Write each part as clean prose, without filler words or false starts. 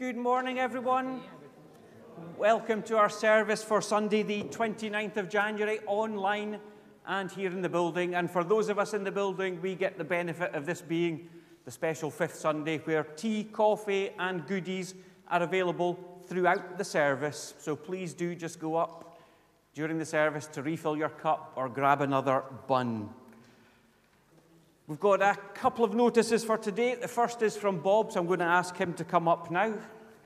Good morning, everyone. Welcome to our service for Sunday, the 29th of January, online and here in the building. And for those of us in the building, we get the benefit of this being the special fifth Sunday, where tea, coffee and goodies are available throughout the service. So please do just go up during the service to refill your cup or grab another bun. We've got a couple of notices for today. The first is from Bob, so I'm going to ask him to come up now.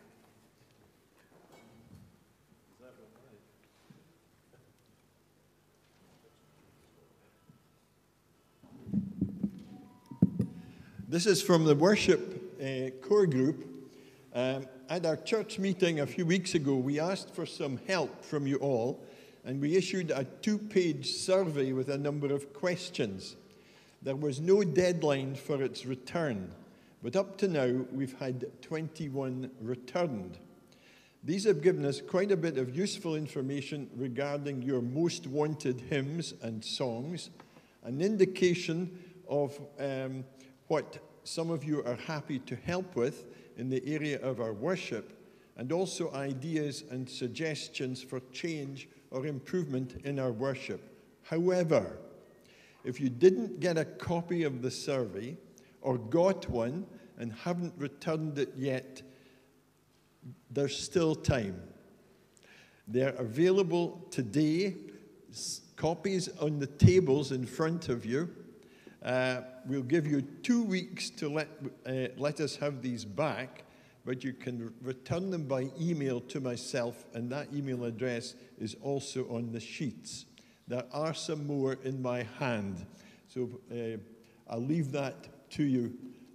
This is from the worship core group. At our church meeting a few weeks ago, we asked for some help from you all, and we issued a 2-page survey with a number of questions. There was no deadline for its return, but up to now, we've had 21 returned. These have given us quite a bit of useful information regarding your most wanted hymns and songs, an indication of what some of you are happy to help with in the area of our worship, and also ideas and suggestions for change or improvement in our worship. However, if you didn't get a copy of the survey or got one and haven't returned it yet, there's still time. They're available today, copies on the tables in front of you. We'll give you 2 weeks to let us have these back, but you can return them by email to myself, and that email address is also on the sheets. There are some more in my hand, so I'll leave that to you.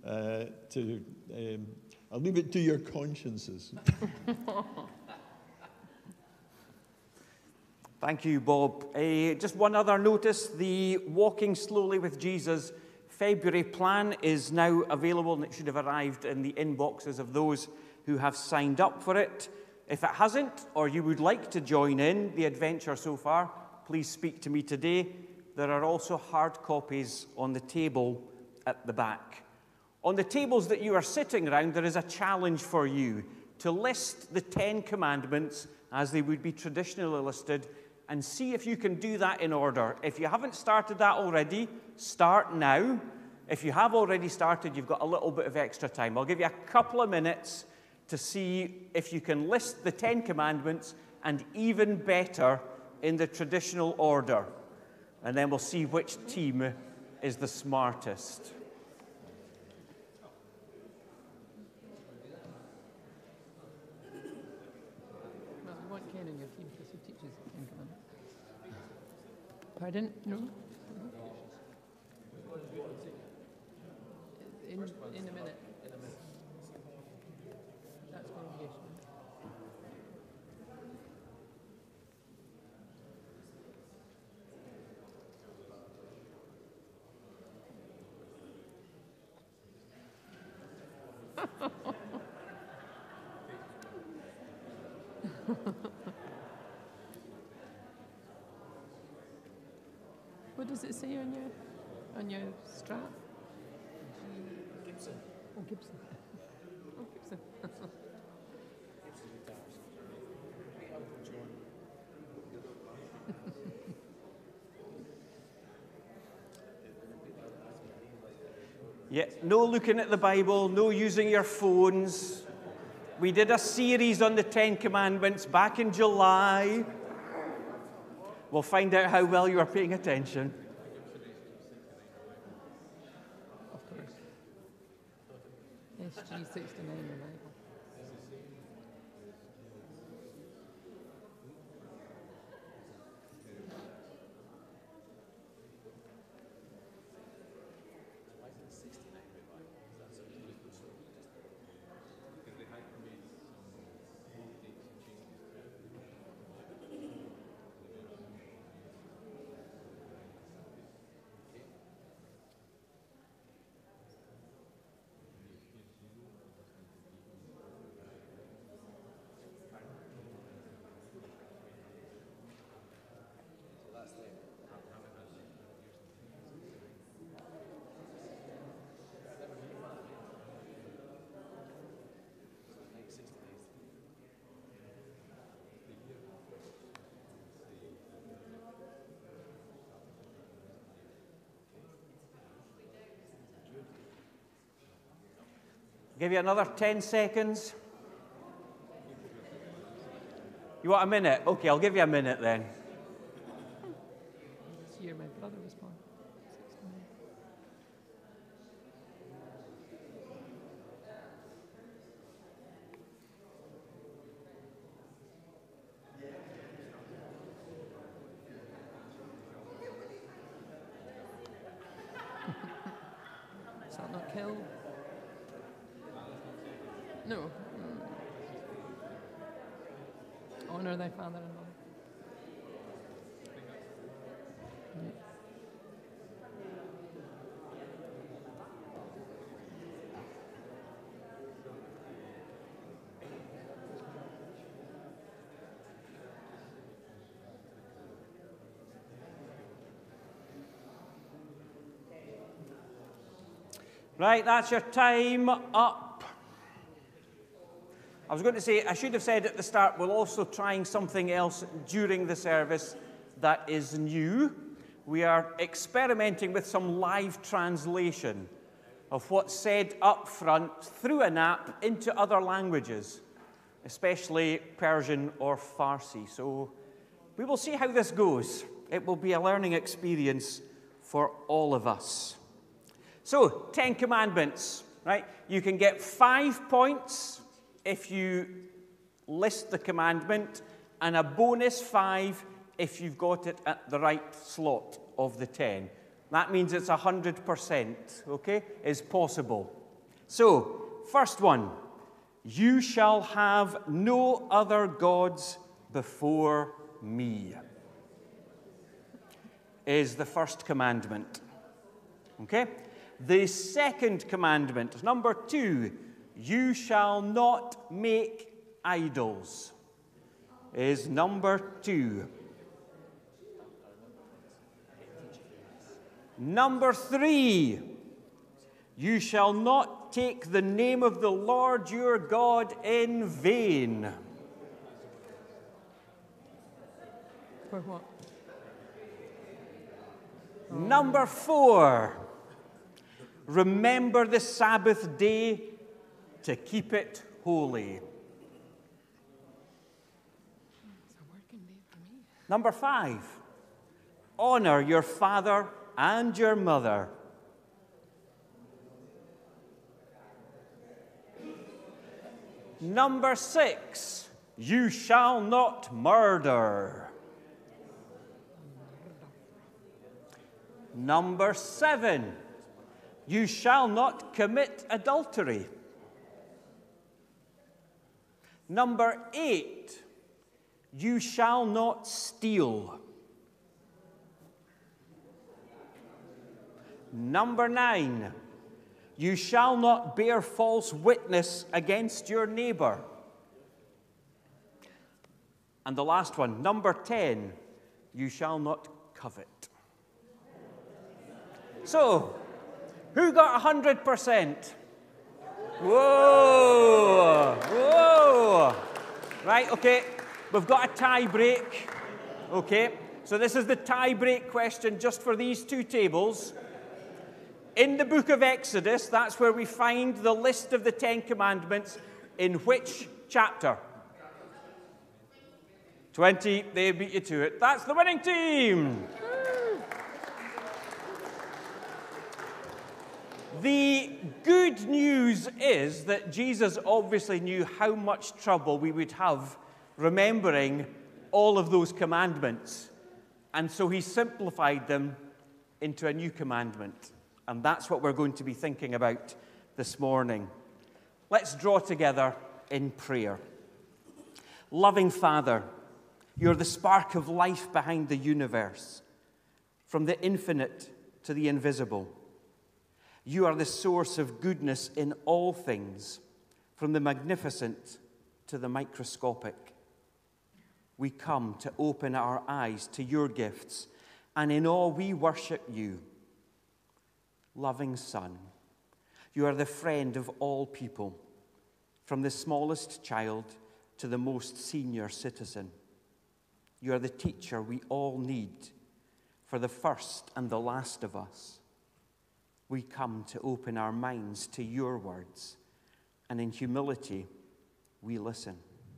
I'll leave it to your consciences. Thank you, Bob. Just one other notice, the Walking Slowly with Jesus February plan is now available, and it should have arrived in the inboxes of those who have signed up for it. If it hasn't, or you would like to join in the adventure so far, please speak to me today. There are also hard copies on the table at the back. On the tables that you are sitting around, there is a challenge for you to list the 10 commandments as they would be traditionally listed, and see if you can do that in order. If you haven't started that already, start now. If you have already started, you've got a little bit of extra time. I'll give you a couple of minutes to see if you can list the 10 commandments, and even better, in the traditional order. And then we'll see which team is the smartest. Well, you want Ken in your team because he teaches the Ten Commandments. Pardon? No? In a minute. That's congregation. What does it say on your strap? Gibson. Oh, Gibson. Oh, Gibson. Gibson guitars. Great Uncle John. Yeah, no looking at the Bible, no using your phones. We did a series on the 10 Commandments back in July. We'll find out how well you are paying attention. Of course. SG 69 revival. give you another 10 seconds. You want a minute? Okay, I'll give you a minute then. This year my brother was born. 69. Is that not kill? No. Honor thy father and mother. Right, that's your time up. I was going to say, I should have said at the start, we're also trying something else during the service that is new. We are experimenting with some live translation of what's said up front through an app into other languages, especially Persian or Farsi. So we will see how this goes. It will be a learning experience for all of us. So, 10 Commandments, right? You can get 5 points if you list the commandment, and a bonus 5 if you've got it at the right slot of the 10. That means it's 100%, okay? Is possible. So, first one, you shall have no other gods before me, is the first commandment, okay? The second commandment, number 2, you shall not make idols, is number 2. Number 3, you shall not take the name of the Lord your God in vain. For what? Number 4, remember the Sabbath day to keep it holy. It's a working day for me. Number 5, honor your father and your mother. Number 6, you shall not murder. Number 7, you shall not commit adultery. Number 8, you shall not steal. Number 9, you shall not bear false witness against your neighbor. And the last one, number 10, you shall not covet. So, who got 100%? Whoa! Whoa! Right, okay, we've got a tie break. Okay, so this is the tie break question just for these two tables. In the book of Exodus, that's where we find the list of the 10 Commandments. In which chapter? 20. They beat you to it. That's the winning team. The good news is that Jesus obviously knew how much trouble we would have remembering all of those commandments. And so he simplified them into a new commandment. And that's what we're going to be thinking about this morning. Let's draw together in prayer. Loving Father, you're the spark of life behind the universe, from the infinite to the invisible. You are the source of goodness in all things, from the magnificent to the microscopic. We come to open our eyes to your gifts, and in awe we worship you. Loving Son, you are the friend of all people, from the smallest child to the most senior citizen. You are the teacher we all need for the first and the last of us. We come to open our minds to your words and in humility we listen.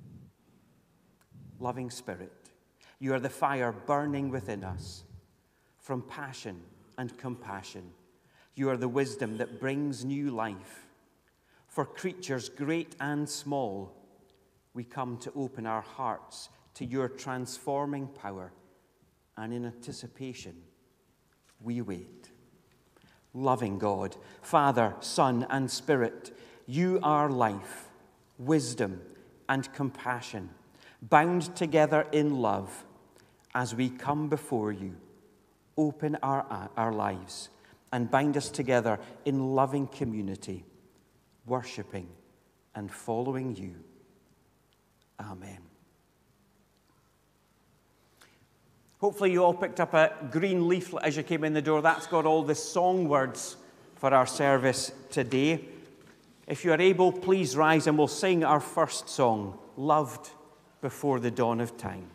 Loving Spirit, you are the fire burning within us. From passion and compassion, you are the wisdom that brings new life. For creatures great and small, we come to open our hearts to your transforming power, and in anticipation, we wait. Loving God, Father, Son, and Spirit, you are life, wisdom, and compassion, bound together in love. As we come before you, open our lives and bind us together in loving community, worshiping and following you. Amen. Hopefully you all picked up a green leaflet as you came in the door. That's got all the song words for our service today. If you are able, please rise and we'll sing our first song, Loved Before the Dawn of Time.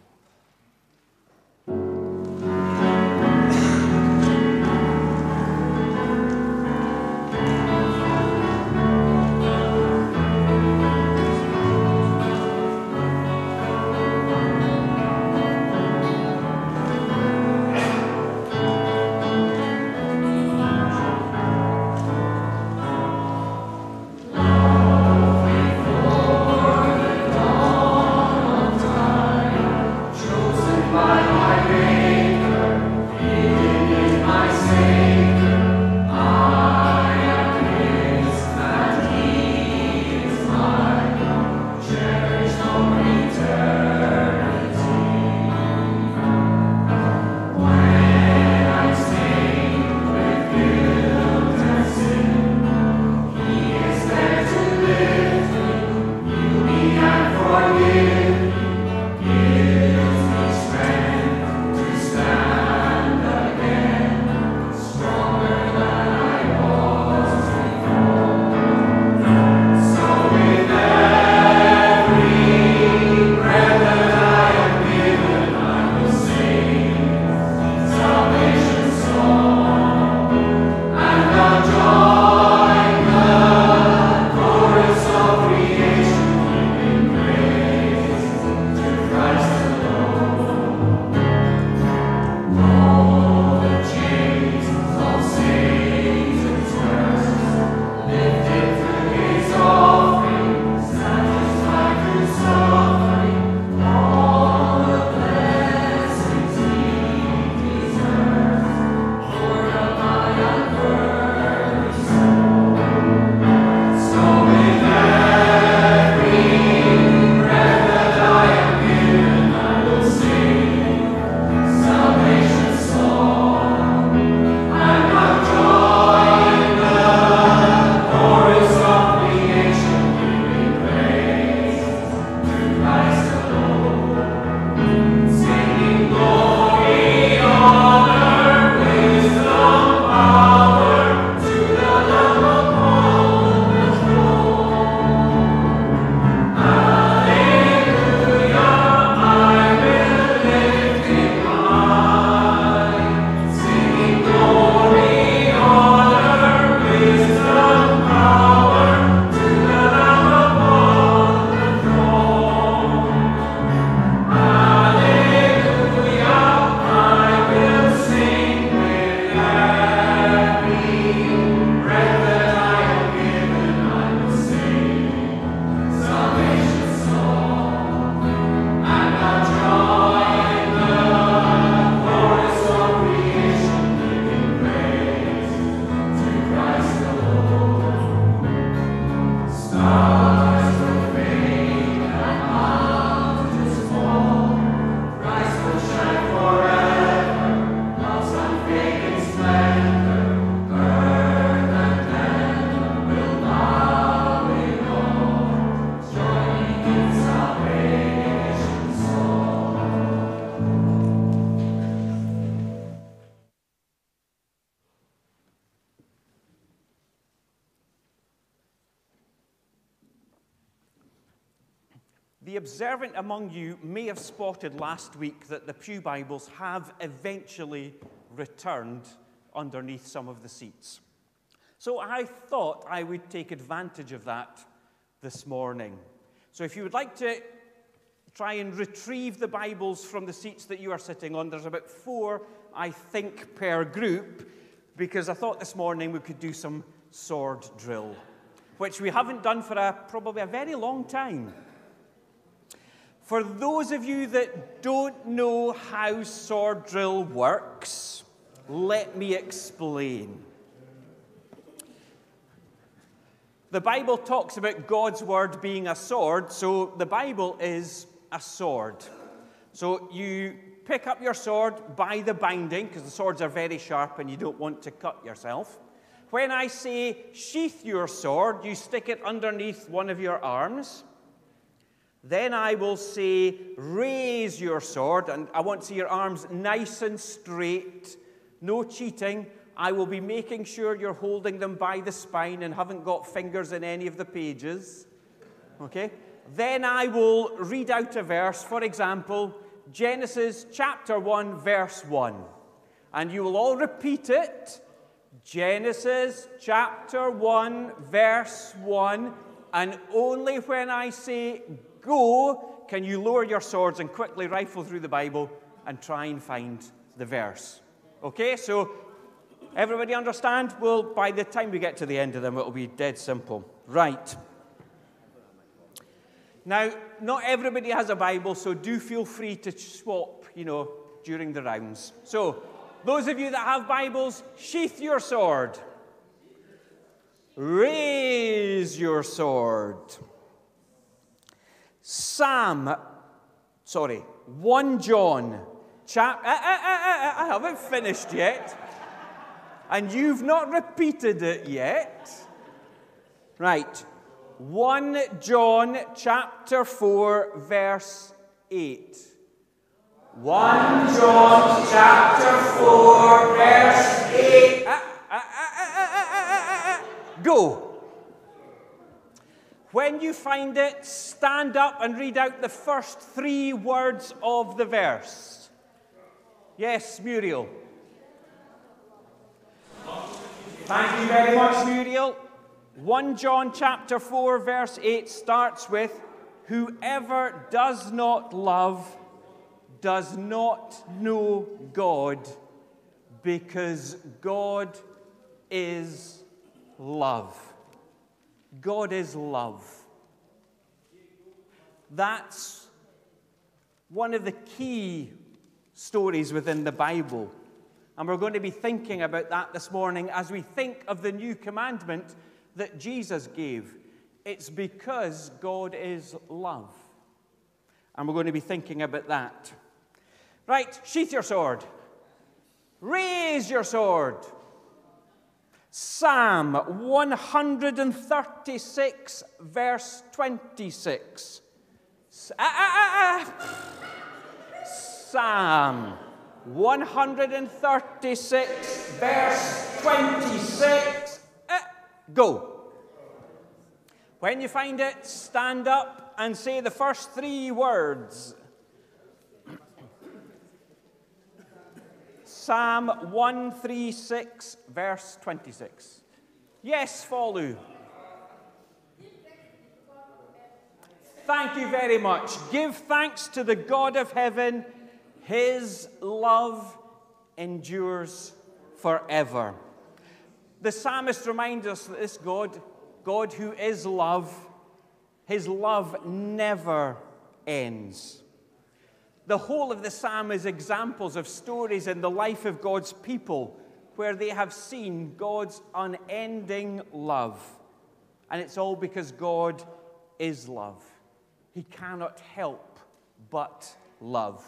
The observant among you may have spotted last week that the pew Bibles have eventually returned underneath some of the seats. So I thought I would take advantage of that this morning. So if you would like to try and retrieve the Bibles from the seats that you are sitting on, there's about 4, I think, per group, because I thought this morning we could do some sword drill, which we haven't done for probably a very long time. For those of you that don't know how sword drill works, let me explain. The Bible talks about God's word being a sword, so the Bible is a sword. So you pick up your sword by the binding, because the swords are very sharp and you don't want to cut yourself. When I say sheath your sword, you stick it underneath one of your arms. Then I will say raise your sword, and I want to see your arms nice and straight, no cheating. I will be making sure you're holding them by the spine and haven't got fingers in any of the pages. Okay? Then I will read out a verse, for example, Genesis chapter 1, verse 1. And you will all repeat it. Genesis chapter 1, verse 1. And only when I say go can you lower your swords and quickly rifle through the Bible and try and find the verse. Okay, so everybody understand? Well, by the time we get to the end of them, it'll be dead simple. Right. Now, not everybody has a Bible, so do feel free to swap, during the rounds. So, those of you that have Bibles, sheath your sword. Raise your sword. 1 John. I haven't finished yet. And you've not repeated it yet. Right. 1 John chapter 4, verse 8. 1 John chapter 4, verse 8. Go. When you find it, stand up and read out the first 3 words of the verse. Yes, Muriel. Thank you very much, Muriel. 1 John chapter 4, verse 8 starts with, whoever does not love does not know God, because God is love. God is love. That's one of the key stories within the Bible. And we're going to be thinking about that this morning as we think of the new commandment that Jesus gave. It's because God is love. And we're going to be thinking about that. Right, sheath your sword. Raise your sword. Psalm 136, verse 26. Psalm 136, verse 26. Go. When you find it, stand up and say the first 3 words. Psalm 136, verse 26. Yes, Follow. Thank you very much. Give thanks to the God of heaven. His love endures forever. The psalmist reminds us that this God who is love, his love never ends. The whole of the psalm is examples of stories in the life of God's people where they have seen God's unending love. And it's all because God is love. He cannot help but love.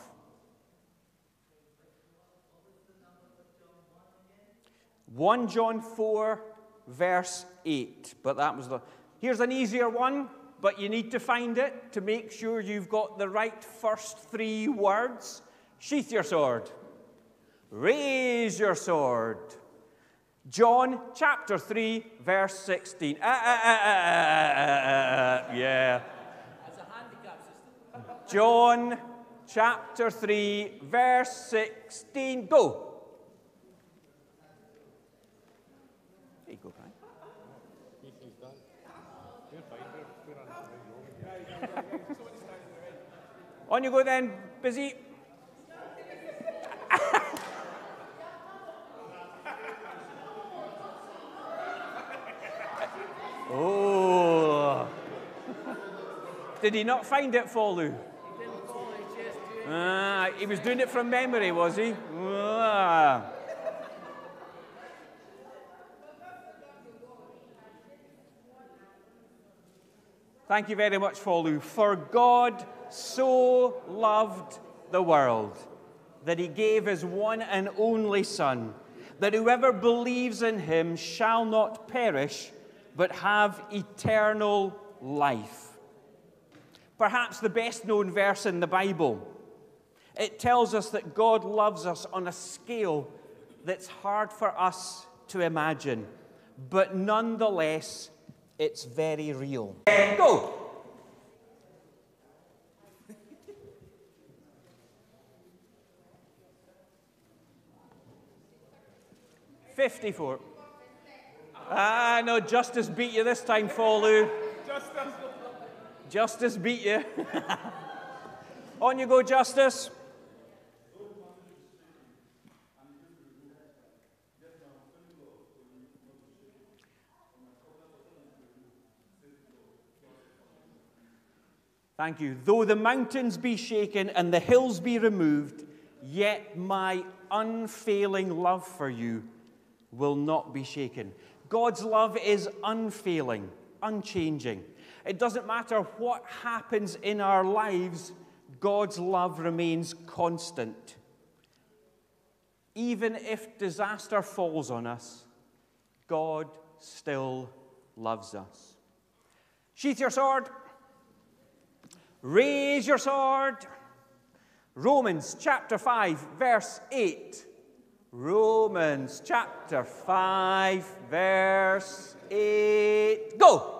(1 John 4, verse 8. But that was Here's an easier one, but you need to find it to make sure you've got the right first 3 words. Sheath your sword. Raise your sword. John chapter 3, verse 16. Yeah. John chapter 3, verse 16. Go. There you go, Brian. On you go then, Busy. Oh. Did he not find it, Follu? He didn't fall, he just did. He was doing it from memory, was he? Ah. Thank you very much, Follu. For God so loved the world that he gave his one and only Son, that whoever believes in him shall not perish, but have eternal life. Perhaps the best known verse in the Bible. It tells us that God loves us on a scale that's hard for us to imagine, but nonetheless, it's very real. Go! $54. No, Justice beat you this time, Follu. Justice beat you. On you go, Justice. Thank you. Though the mountains be shaken and the hills be removed, yet my unfailing love for you will not be shaken. God's love is unfailing, unchanging. It doesn't matter what happens in our lives, God's love remains constant. Even if disaster falls on us, God still loves us. Sheath your sword. Raise your sword. Romans chapter 5, verse 8. Romans chapter 5, verse 8. Go!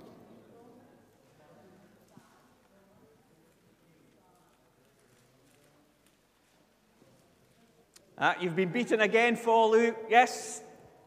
You've been beaten again, Follu. Yes?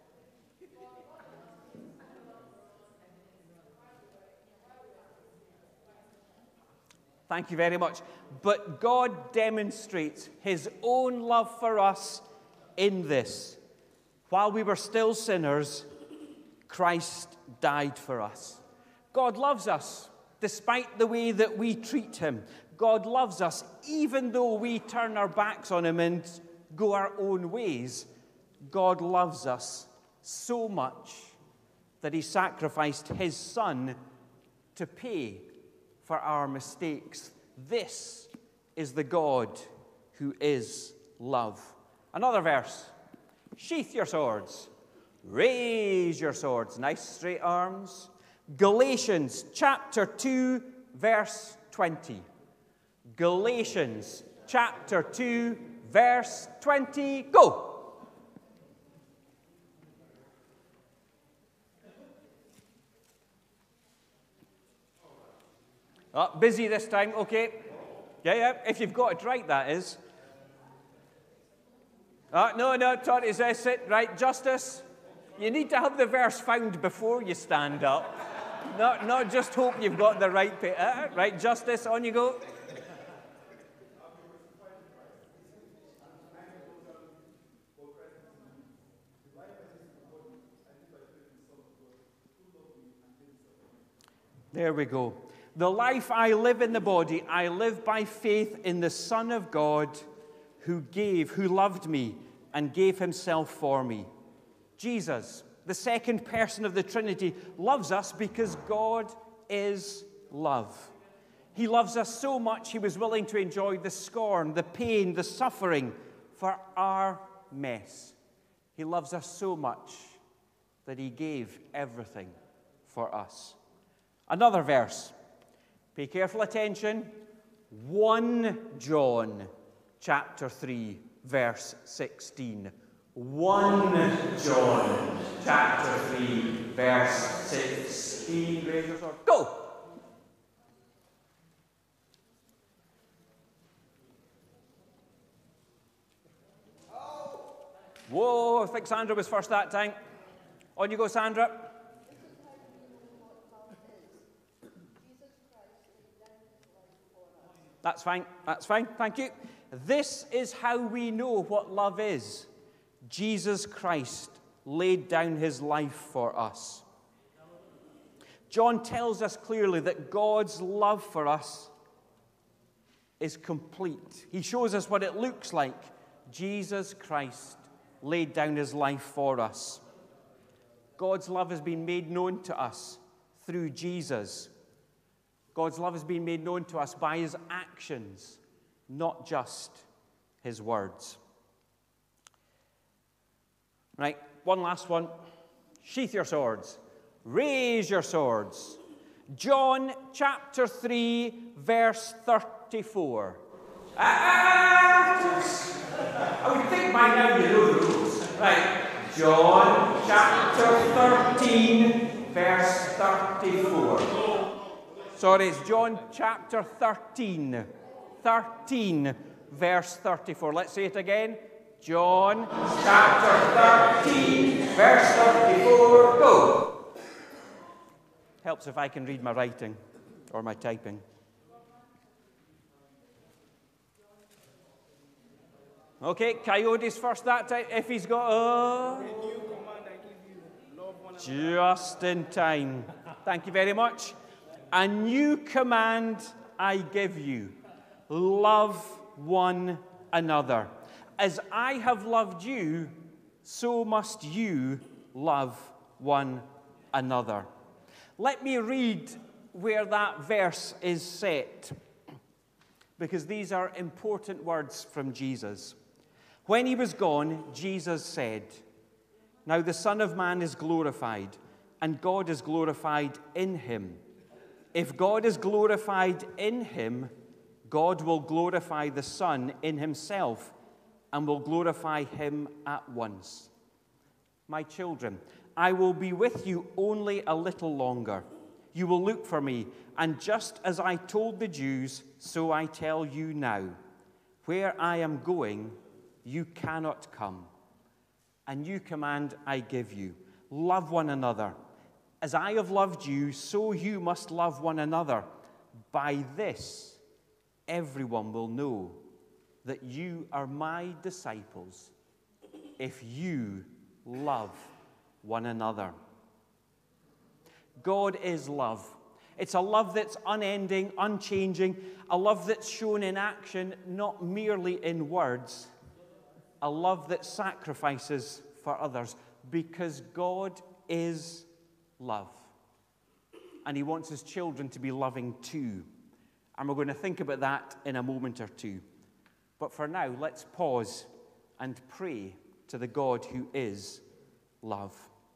Thank you very much. But God demonstrates his own love for us in this. While we were still sinners, Christ died for us. God loves us despite the way that we treat him. God loves us even though we turn our backs on him and go our own ways. God loves us so much that he sacrificed his Son to pay for our mistakes. This is the God who is love. Another verse. Sheath your swords. Raise your swords. Nice straight arms. Galatians chapter 2, verse 20. Galatians chapter 2, verse 20. Go! Oh, busy this time, okay. Yeah, if you've got it right, that is. No, Tony says it. Right, Justice, you need to have the verse found before you stand up. Not just hope you've got the right bit. Right, Justice, on you go. There we go. The life I live in the body, I live by faith in the Son of God who loved me and gave himself for me. Jesus, the second person of the Trinity, loves us because God is love. He loves us so much he was willing to enjoy the scorn, the pain, the suffering for our mess. He loves us so much that he gave everything for us. Another verse. Pay careful attention. 1 John chapter 3, verse 16. 1 John chapter 3, verse 16. Raise your sword. Go! Whoa, I think Sandra was first that time. On you go, Sandra. That's fine. That's fine. Thank you. This is how we know what love is. Jesus Christ laid down his life for us. John tells us clearly that God's love for us is complete. He shows us what it looks like. Jesus Christ laid down his life for us. God's love has been made known to us through Jesus. God's love has been made known to us by his actions, not just his words. Right, one last one. Sheath your swords. Raise your swords. John chapter 3, verse 34. I would think by now you know the rules. Right, John chapter 13, verse 34. Sorry, it's John chapter 13. 13, verse 34. Let's say it again. John chapter 13, verse 34. Go. Helps if I can read my writing or my typing. Okay, Coyote's first that time. If he's got... Just in time. Thank you very much. A new command I give you. Love one another. As I have loved you, so must you love one another. Let me read where that verse is set, because these are important words from Jesus. When he was gone, Jesus said, "Now the Son of Man is glorified, and God is glorified in him. If God is glorified in him, God will glorify the Son in himself and will glorify him at once. My children, I will be with you only a little longer. You will look for me, and just as I told the Jews, so I tell you now. Where I am going, you cannot come. A new command I give you. Love one another. As I have loved you, so you must love one another. By this, everyone will know that you are my disciples, if you love one another." God is love. It's a love that's unending, unchanging, a love that's shown in action, not merely in words, a love that sacrifices for others, because God is love. And he wants his children to be loving too. And we're going to think about that in a moment or two. But for now, let's pause and pray to the God who is love.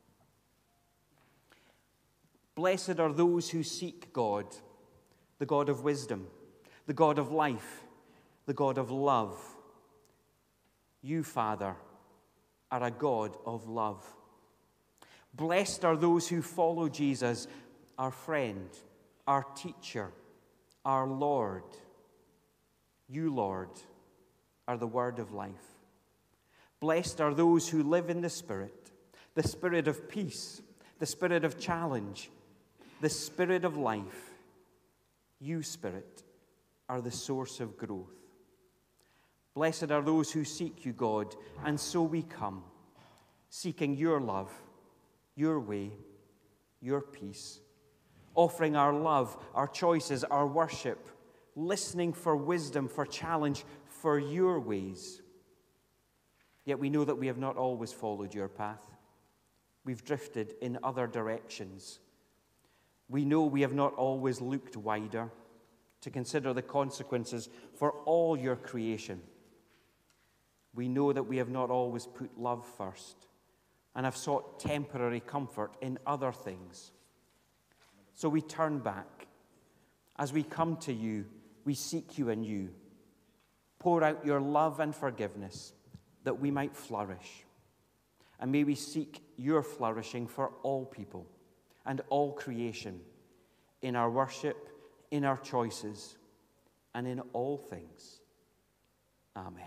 Blessed are those who seek God, the God of wisdom, the God of life, the God of love. You, Father, are a God of love. Blessed are those who follow Jesus, our friend, our teacher, our Lord. You, Lord, are the word of life. Blessed are those who live in the Spirit of peace, the Spirit of challenge, the Spirit of life. You, Spirit, are the source of growth. Blessed are those who seek you, God, and so we come, seeking your love, your way, your peace, offering our love, our choices, our worship, listening for wisdom, for challenge, for your ways. Yet we know that we have not always followed your path. We've drifted in other directions. We know we have not always looked wider to consider the consequences for all your creation. We know that we have not always put love first and have sought temporary comfort in other things. So we turn back. As we come to you, we seek you anew. Pour out your love and forgiveness that we might flourish. And may we seek your flourishing for all people and all creation, in our worship, in our choices, and in all things. Amen.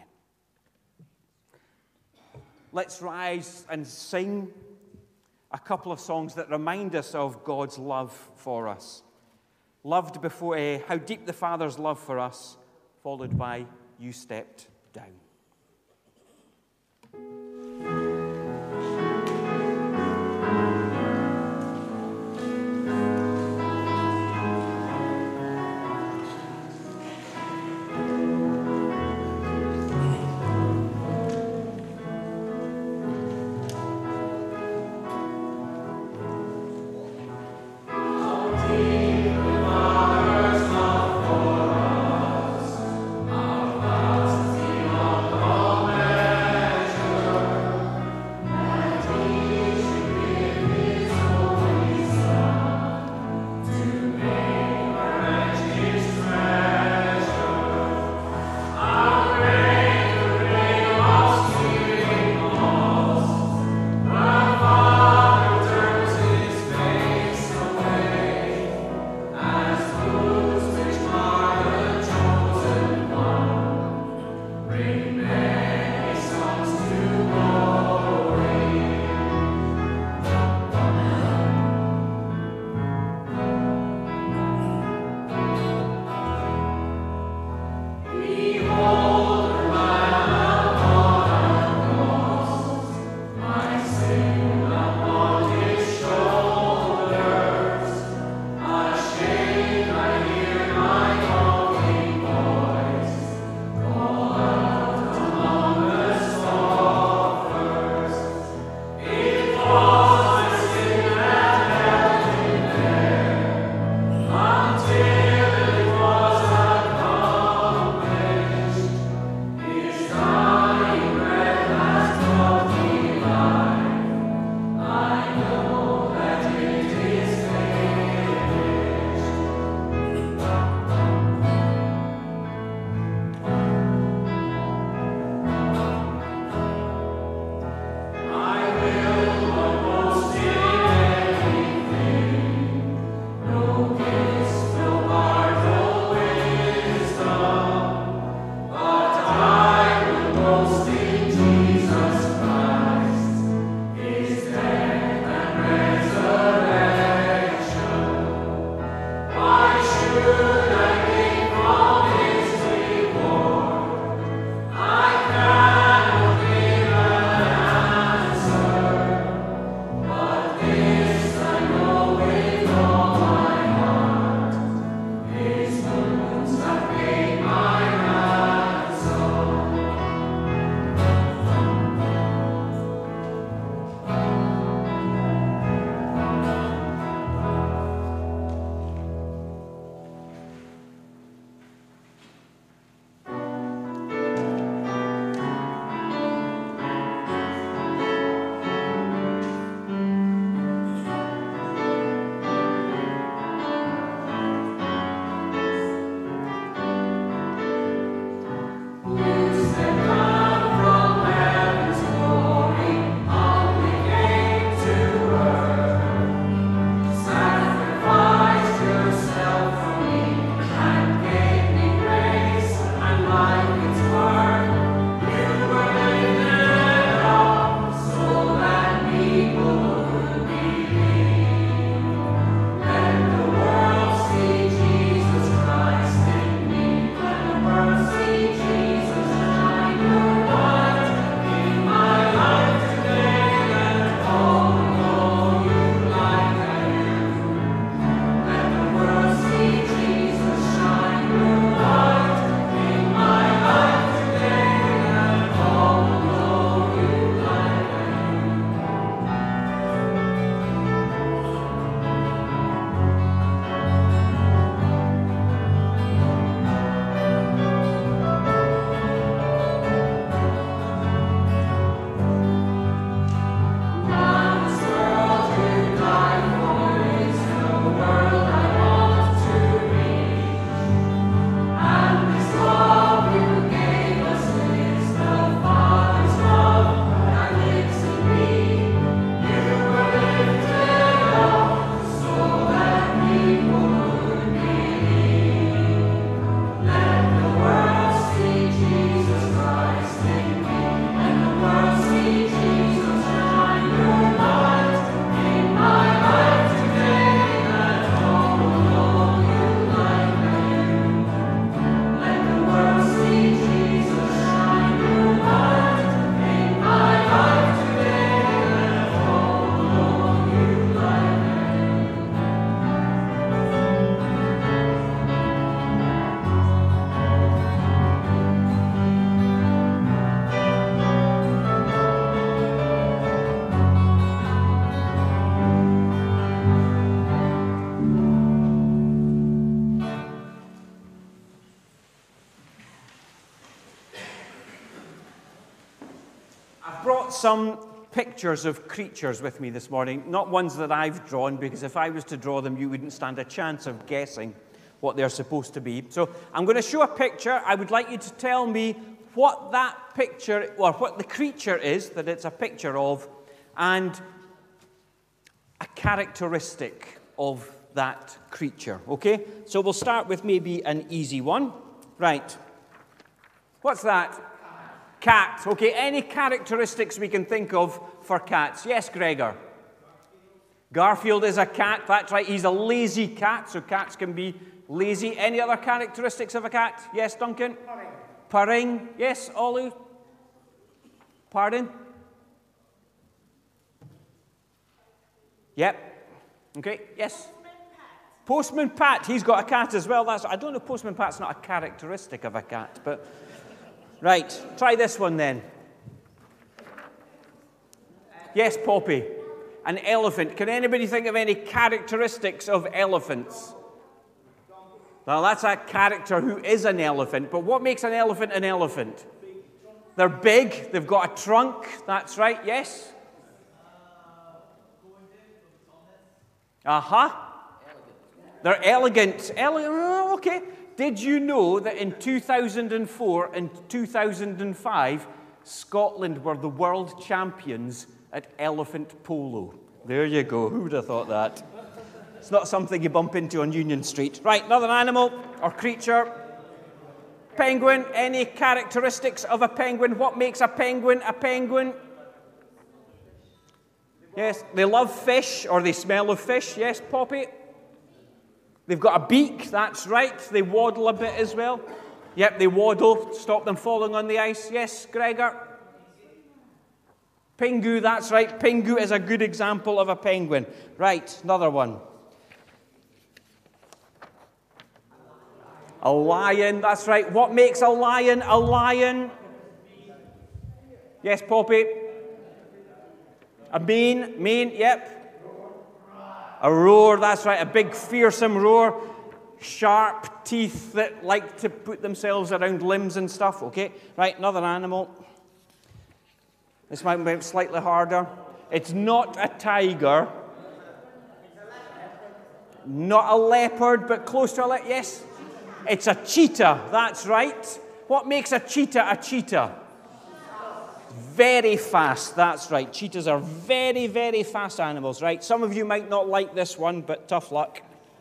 Let's rise and sing a couple of songs that remind us of God's love for us. Loved before, how deep the Father's love for us, followed by You Stepped Down. Our I've brought some pictures of creatures with me this morning, not ones that I've drawn, because if I was to draw them, you wouldn't stand a chance of guessing what they're supposed to be. So I'm going to show a picture. I would like you to tell me what that picture, or what the creature is that it's a picture of, and a characteristic of that creature, okay? So we'll start with maybe an easy one. Right. What's that? Cat. Okay, any characteristics we can think of for cats? Yes, Gregor? Garfield is a cat, that's right. He's a lazy cat, so cats can be lazy. Any other characteristics of a cat? Yes, Duncan? Purring. Purring. Yes, Olu? Pardon? Yep. Okay, yes? Postman Pat, he's got a cat as well. I don't know, Postman Pat's not a characteristic of a cat, but... Right, try this one then. Yes, Poppy. An elephant. Can anybody think of any characteristics of elephants? Well, that's a character who is an elephant, but what makes an elephant an elephant? They're big, they've got a trunk, that's right, yes? Aha. They're elegant. Okay. Did you know that in 2004 and 2005, Scotland were the world champions at elephant polo? There you go. Who would have thought that? It's not something you bump into on Union Street. Right, another animal or creature. Penguin. Any characteristics of a penguin? What makes a penguin a penguin? Yes, they love fish, or they smell of fish. Yes, Poppy? They've got a beak, that's right. They waddle a bit as well. Yep, they waddle, stop them falling on the ice. Yes, Gregor? Pingu, that's right. Pingu is a good example of a penguin. Right, another one. A lion, that's right. What makes a lion a lion? Yes, Poppy? A mane, yep. A roar, that's right, a big fearsome roar. Sharp teeth that like to put themselves around limbs and stuff, okay? Right, another animal. This might be slightly harder. It's not a tiger. Not a leopard, but close to a leopard, yes. It's a cheetah, that's right. What makes a cheetah a cheetah? Very fast, that's right. Cheetahs are very, very fast animals, right? Some of you might not like this one, but tough luck.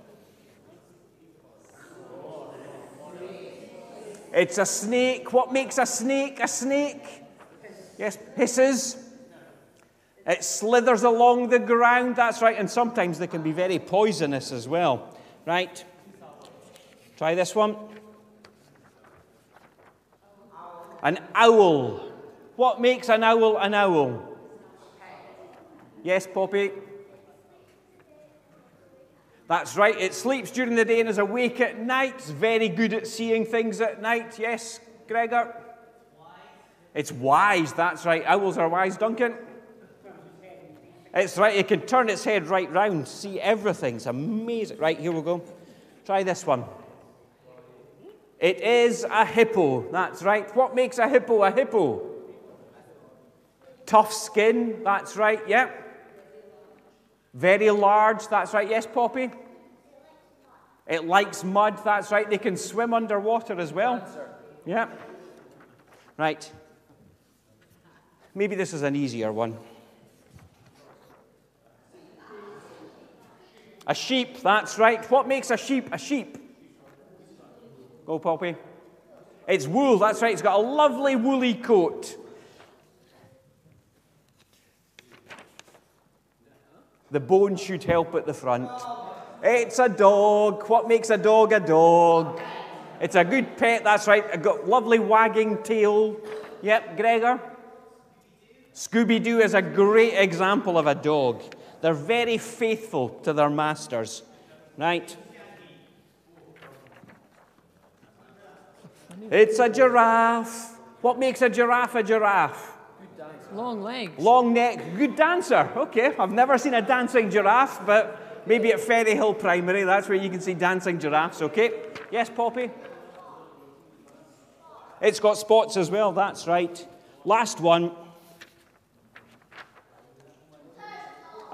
It's a snake. What makes a snake a snake? Yes, hisses. It slithers along the ground, that's right. And sometimes they can be very poisonous as well, right? Try this one. An owl. What makes an owl an owl? Yes, Poppy? That's right, it sleeps during the day and is awake at night. It's very good at seeing things at night. Yes, Gregor? It's wise, that's right. Owls are wise. Duncan? It's right, it can turn its head right round, see everything. It's amazing. Right, here we go. Try this one. It is a hippo, that's right. What makes a hippo a hippo? Tough skin, that's right, yep. Very large, that's right. Yes, Poppy? It likes mud, that's right. They can swim underwater as well. Yeah. Right. Maybe this is an easier one. A sheep, that's right. What makes a sheep a sheep? Go, Poppy. It's wool, that's right. It's got a lovely woolly coat. The bone should help at the front. It's a dog. What makes a dog a dog? It's a good pet, that's right. A lovely wagging tail. Yep, Gregor? Scooby-Doo is a great example of a dog. They're very faithful to their masters. Right? It's a giraffe. What makes a giraffe a giraffe? Long legs. Long neck. Good dancer. Okay, I've never seen a dancing giraffe, but maybe at Ferry Hill Primary, that's where you can see dancing giraffes, okay? Yes, Poppy? It's got spots as well, that's right. Last one.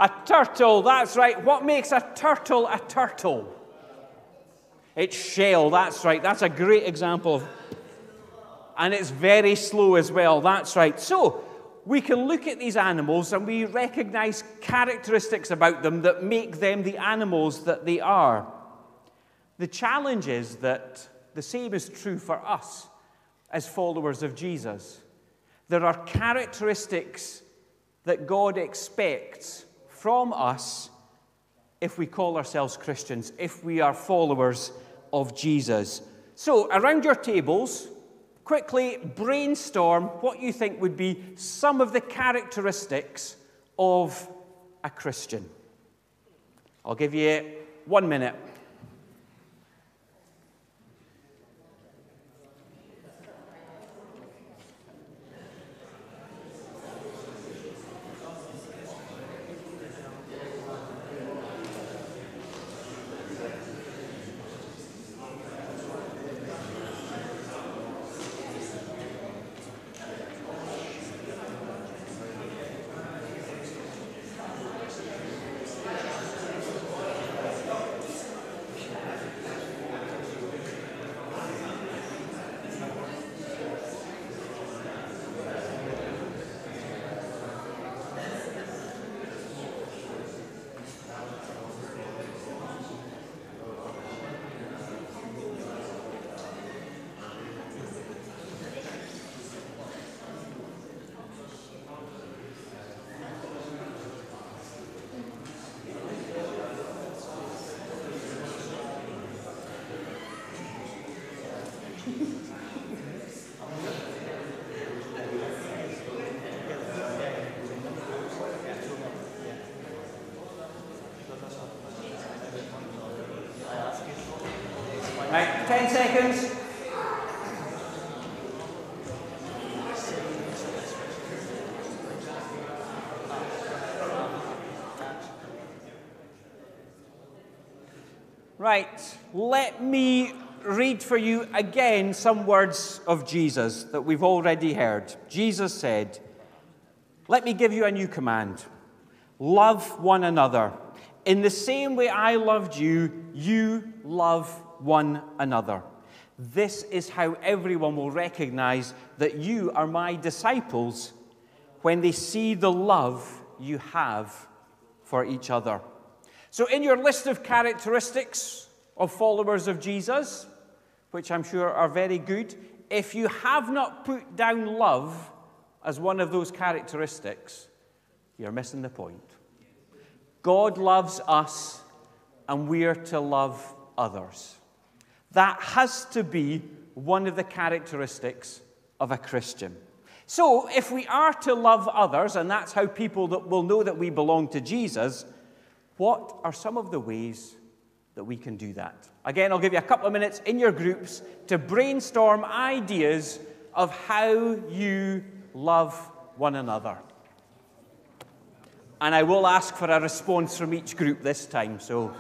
A turtle, that's right. What makes a turtle a turtle? Its shell, that's right. That's a great example of... And it's very slow as well, that's right. So, we can look at these animals and we recognize characteristics about them that make them the animals that they are. The challenge is that the same is true for us as followers of Jesus. There are characteristics that God expects from us if we call ourselves Christians, if we are followers of Jesus. So, around your tables, quickly brainstorm what you think would be some of the characteristics of a Christian. I'll give you 1 minute. Right, 10 seconds. Right, let me read for you again some words of Jesus that we've already heard. Jesus said, "Let me give you a new command. Love one another. In the same way I loved you, you love one another. This is how everyone will recognize that you are my disciples when they see the love you have for each other." So in your list of characteristics of followers of Jesus, which I'm sure are very good, if you have not put down love as one of those characteristics, you're missing the point. God loves us, and we are to love others. That has to be one of the characteristics of a Christian. So, if we are to love others, and that's how people that will know that we belong to Jesus, what are some of the ways that we can do that? Again, I'll give you a couple of minutes in your groups to brainstorm ideas of how you love one another. And I will ask for a response from each group this time, so...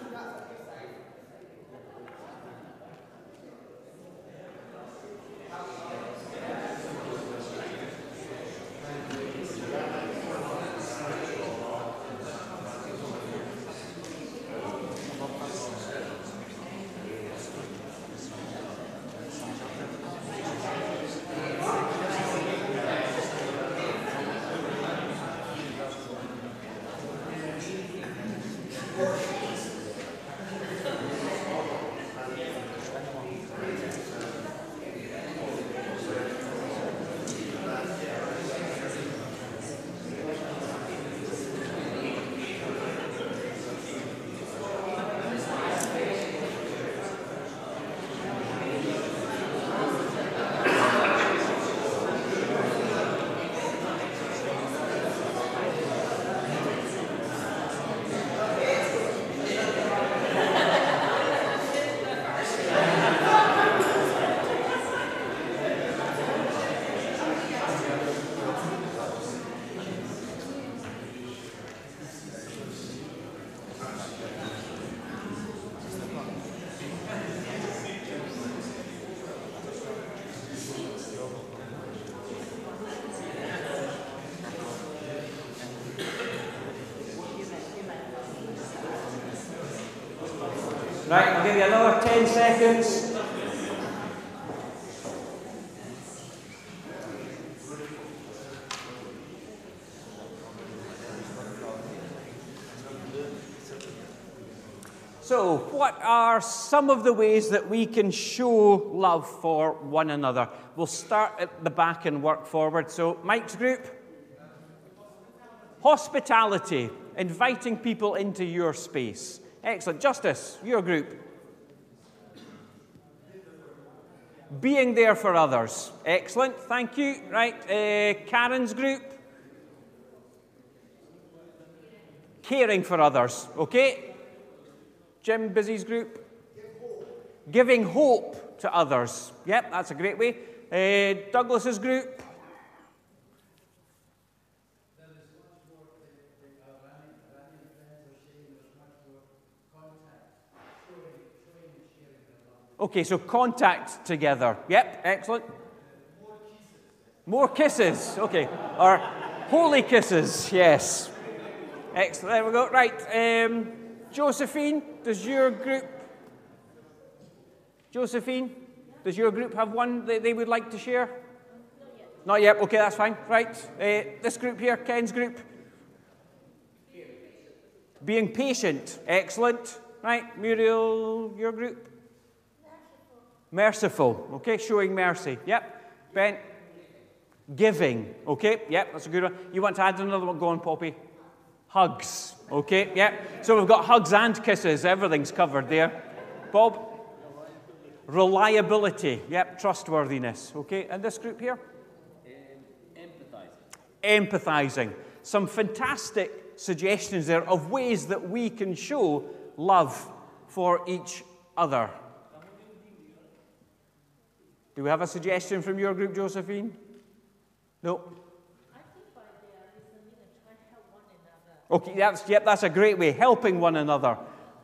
I'll give you another 10 seconds. So, what are some of the ways that we can show love for one another? We'll start at the back and work forward. So, Mike's group. Hospitality, inviting people into your space. Excellent. Justice, your group. Being there for others. Excellent. Thank you. Right. Karen's group. Caring for others. Okay. Jim Busy's group. Giving hope to others. Yep, that's a great way. Douglas's group. Okay, so contact together. Yep, excellent. More kisses. Okay. Or holy kisses. Yes. Excellent. There we go. Right. Josephine, does your group have one that they would like to share? Not yet. Okay, that's fine. Right. This group here, Ken's group. Being patient. Excellent. Right. Muriel, your group. Merciful. Okay, showing mercy. Yep. Ben. Giving. Okay, yep, that's a good one. You want to add another one? Go on, Poppy. Hugs. Okay, yep. So we've got hugs and kisses. Everything's covered there. Bob. Reliability. Yep, trustworthiness. Okay, and this group here? Empathizing. Some fantastic suggestions there of ways that we can show love for each other. Do we have a suggestion from your group, Josephine? No? I think by there is a minute try to help one another. Okay, that's a great way. Helping one another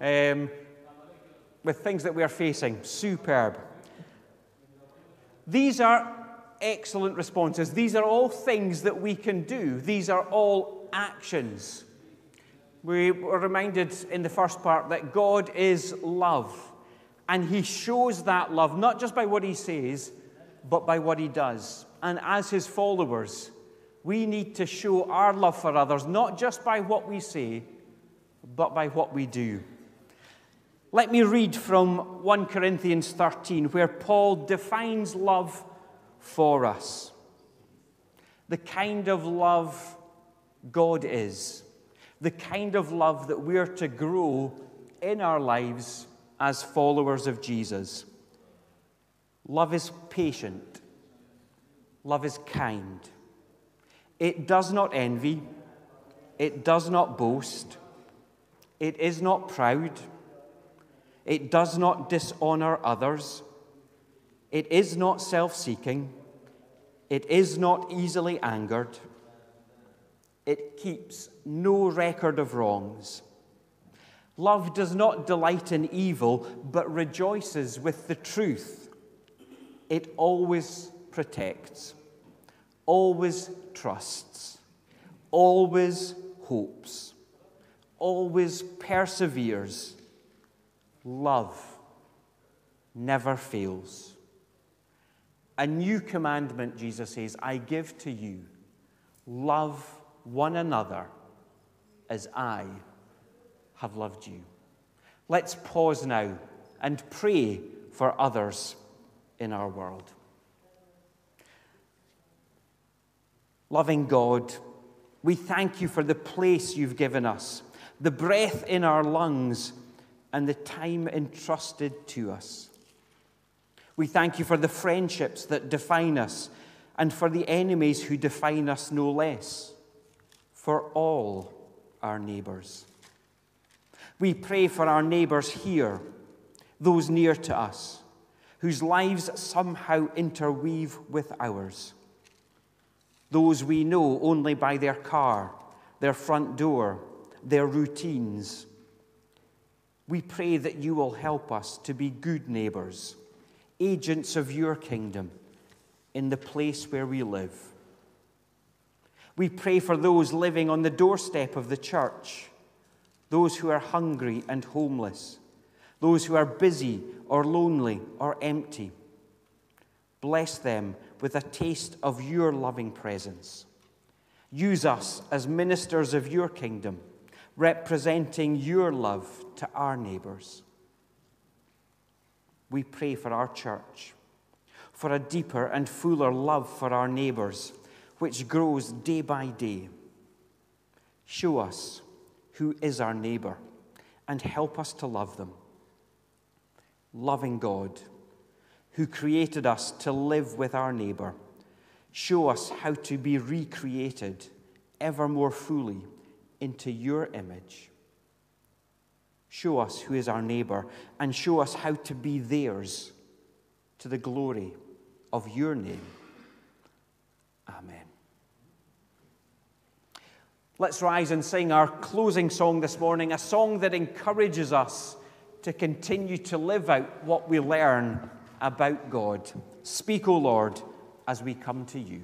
with things that we're facing. Superb. These are excellent responses. These are all things that we can do. These are all actions. We were reminded in the first part that God is love. And he shows that love not just by what he says, but by what he does. And as his followers, we need to show our love for others, not just by what we say, but by what we do. Let me read from 1 Corinthians 13, where Paul defines love for us. The kind of love God is. The kind of love that we're to grow in our lives as followers of Jesus. Love is patient. Love is kind. It does not envy. It does not boast. It is not proud. It does not dishonor others. It is not self-seeking. It is not easily angered. It keeps no record of wrongs. Love does not delight in evil, but rejoices with the truth. It always protects, always trusts, always hopes, always perseveres. Love never fails. A new commandment, Jesus says, I give to you. Love one another as I have loved you. Let's pause now and pray for others in our world. Loving God, we thank you for the place you've given us, the breath in our lungs, and the time entrusted to us. We thank you for the friendships that define us and for the enemies who define us no less, for all our neighbours. We pray for our neighbours here, those near to us, whose lives somehow interweave with ours. Those we know only by their car, their front door, their routines. We pray that you will help us to be good neighbours, agents of your kingdom in the place where we live. We pray for those living on the doorstep of the church, those who are hungry and homeless, those who are busy or lonely or empty. Bless them with a taste of your loving presence. Use us as ministers of your kingdom, representing your love to our neighbours. We pray for our church, for a deeper and fuller love for our neighbours, which grows day by day. Show us who is our neighbour and help us to love them. Loving God, who created us to live with our neighbour, show us how to be recreated ever more fully into your image. Show us who is our neighbour and show us how to be theirs to the glory of your name. Amen. Let's rise and sing our closing song this morning, a song that encourages us to continue to live out what we learn about God. Speak, O Lord, as we come to you.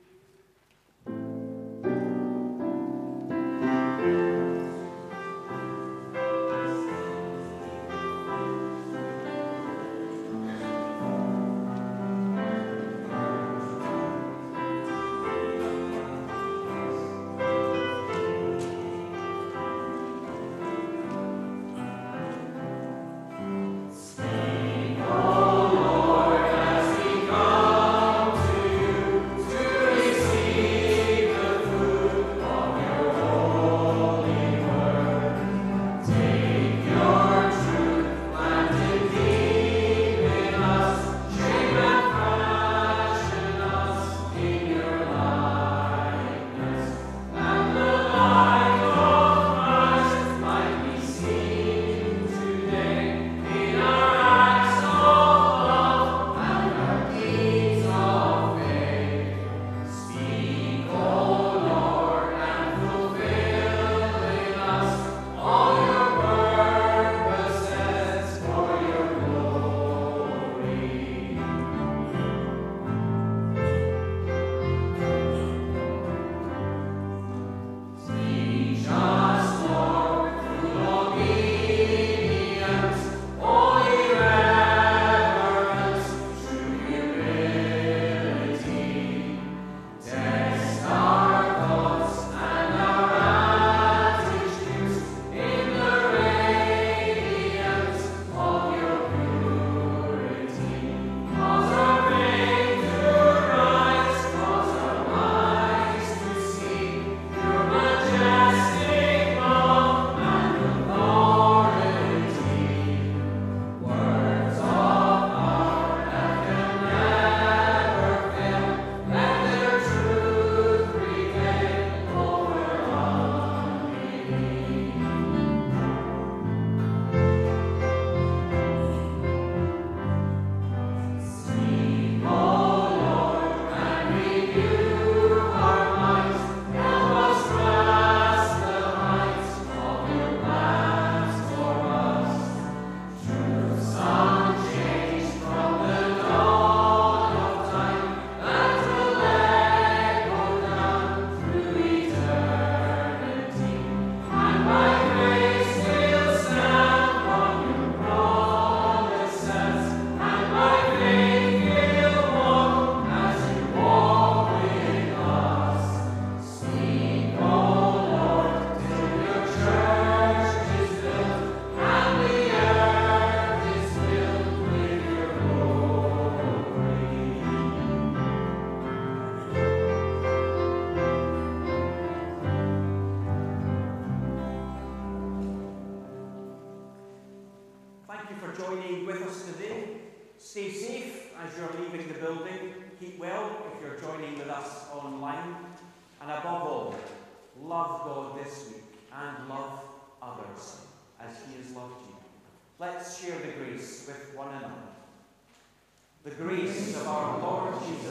joining with us today. Stay safe as you're leaving the building. Keep well if you're joining with us online. And above all, love God this week and love others as He has loved you. Let's share the grace with one another. The grace of our Lord Jesus